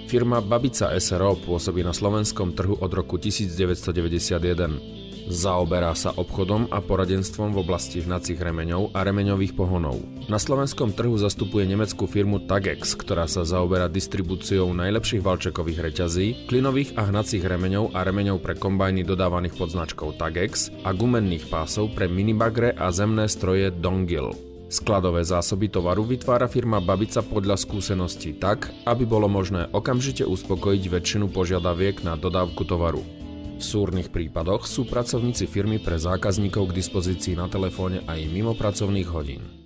Firma Babica s.r.o. pôsobí na slovenskom trhu od roku 1991. Zaoberá sa obchodom a poradenstvom v oblasti hnacích remeňov a remeňových pohonov. Na slovenskom trhu zastupuje nemeckú firmu Tagex, ktorá sa zaoberá distribúciou najlepších valčekových reťazí, klinových a hnacích remeňov a remeňov pre kombajny dodávaných pod značkou Tagex a gumenných pásov pre minibagre a zemné stroje Dongil. Skladové zásoby tovaru vytvára firma Babica podľa skúseností tak, aby bolo možné okamžite uspokojiť väčšinu požiadaviek na dodávku tovaru. V súrnych prípadoch sú pracovníci firmy pre zákazníkov k dispozícii na telefóne aj mimo pracovných hodín.